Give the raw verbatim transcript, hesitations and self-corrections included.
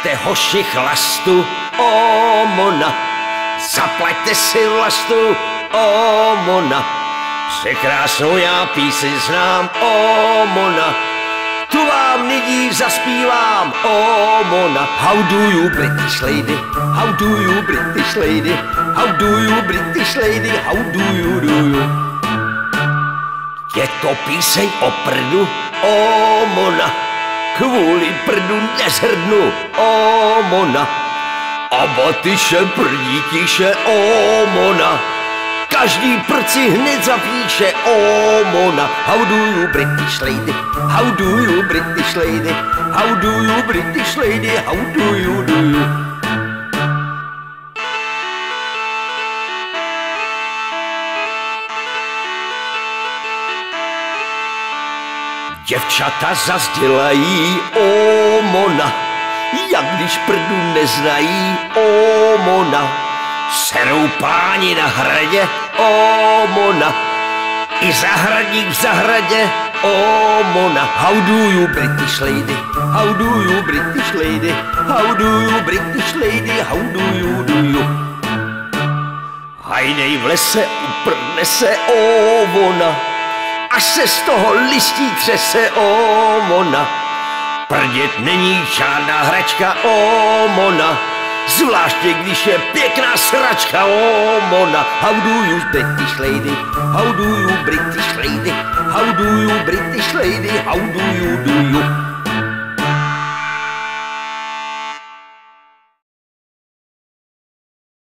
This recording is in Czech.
Nechte hoši chlastu, o Mona, zaplaťte si vlastu, o Mona, překrásnou já píseň znám, o Mona, tu vám nyní zaspívám, o Mona. How do you British lady, how do you British lady, how do you British lady, how do you, do you. Je to píseň o prdu, o Mona, kvůli prdu nezhrdnu, o Mona. A batyše prdí tiše, o Mona, každý prd si hned zapíše, o Mona. How do you British lady, how do you British lady, how do you British lady, how do you, do you. Děvčata zas dělají, o Mona, jak když prdu neznají, o Mona. Serou páni na hradě, o Mona, i zahradník v zahradě, o Mona. How do you British lady, how do you British lady, how do you British lady, how do you, do you. Hajnej v lese uprdne se, o Mona, až se z toho listí třese, o Mona. Prdět není žádná hračka, o Mona, zvláště když je pěkná sračka, o Mona. How do you British lady, how do you British lady, how do you British lady, how do you, do you.